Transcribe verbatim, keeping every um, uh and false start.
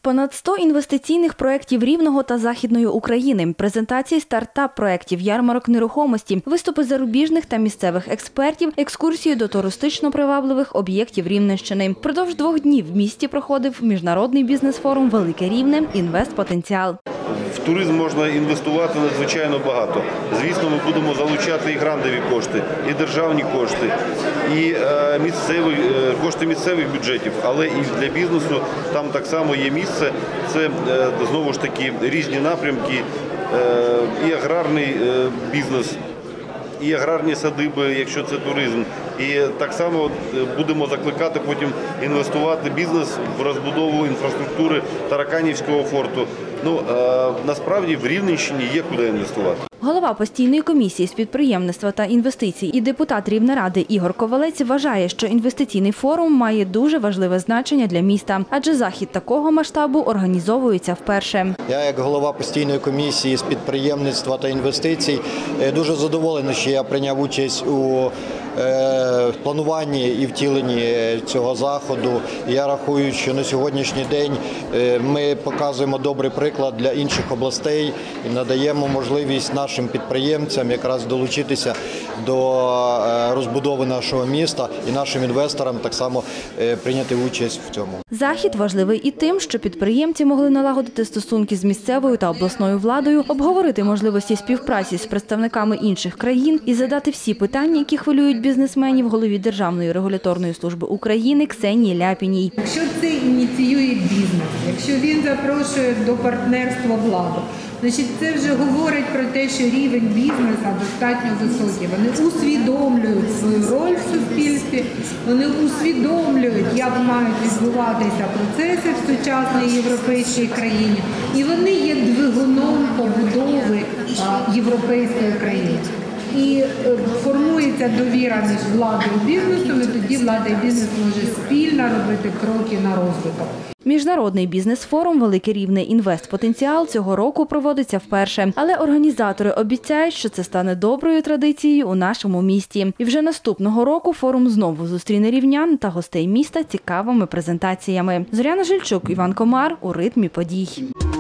Понад сто інвестиційних проєктів Рівного та Західної України, презентації стартап-проєктів, ярмарок нерухомості, виступи зарубіжних та місцевих експертів, екскурсії до туристично привабливих об'єктів Рівненщини. Впродовж двох днів в місті проходив міжнародний бізнес-форум «Велике Рівне. Інвестпотенціал». В туризм можна інвестувати надзвичайно багато. Звісно, ми будемо залучати і грантові кошти, і державні кошти, і е, місцеві, е, кошти місцевих бюджетів, але і для бізнесу там так само є місце. Це, е, знову ж таки, різні напрямки, е, і аграрний е, бізнес, і аграрні садиби, якщо це туризм. І так само будемо закликати потім інвестувати бізнес в розбудову інфраструктури Тараканівського форту. Ну, е, насправді в Рівненщині є куди інвестувати. Голова постійної комісії з підприємництва та інвестицій і депутат Рівнеради Ігор Ковалець вважає, що інвестиційний форум має дуже важливе значення для міста, адже захід такого масштабу організовується вперше. Я як голова постійної комісії з підприємництва та інвестицій дуже задоволений, що я прийняв участь у плануванні і втіленні цього заходу. Я рахую, що на сьогоднішній день ми показуємо добрий приклад для інших областей і надаємо можливість нашим підприємцям якраз долучитися до розбудови нашого міста і нашим інвесторам так само прийняти участь в цьому. Захід важливий і тим, що підприємці могли налагодити стосунки з місцевою та обласною владою, обговорити можливості співпраці з представниками інших країн і задати всі питання, які хвилюють бізнесменів, голові Державної регуляторної служби України Ксенії Ляпіній. Якщо це ініціює бізнес, якщо він запрошує до партнерства владу, значить це вже говорить про те, що рівень бізнесу достатньо високий. Вони усвідомлюють свою роль в суспільстві, вони усвідомлюють, як мають відбуватися процеси в сучасній європейській країні, і вони є двигуном побудови європейської країни. І формується довіра між владою і бізнесом, і тоді влада і бізнес може спільно робити кроки на розвиток. Міжнародний бізнес-форум «Велике Рівне. Інвестпотенціал» цього року проводиться вперше. Але організатори обіцяють, що це стане доброю традицією у нашому місті. І вже наступного року форум знову зустріне рівнян та гостей міста цікавими презентаціями. Зоряна Жильчук, Іван Комар у ритмі подій.